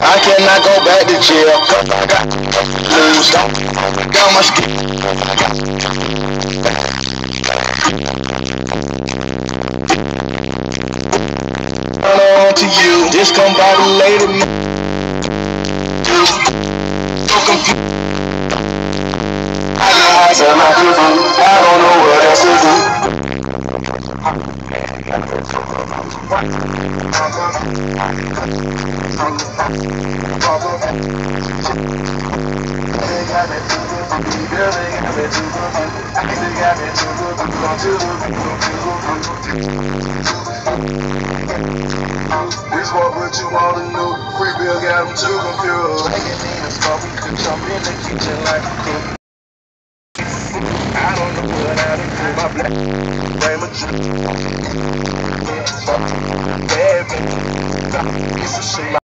I cannot go back to jail, 'cause I got lose. Got my skin. On to you, discombobulated me. So confused. I know how to my people. I don't know what else to do. This what you want to know. Free bill got them too confused. Making me a smoke, we could jump in the kitchen like a cook. I don't know what I do. My black frame of juice. Bad bitch. Piece of shit.